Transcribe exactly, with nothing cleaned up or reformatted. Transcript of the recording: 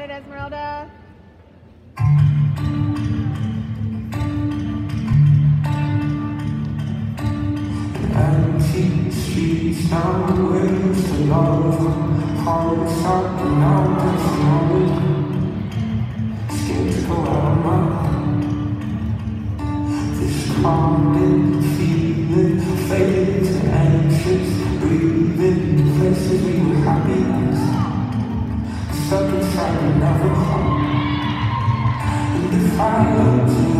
Got it, Esmeralda. Empty streets, now ways to love. Hearts up and out and snowing. Scared to go out of my heart. This calming feeling faded to anxious breathing. Places we were happy, stuck inside another heart. And if I looked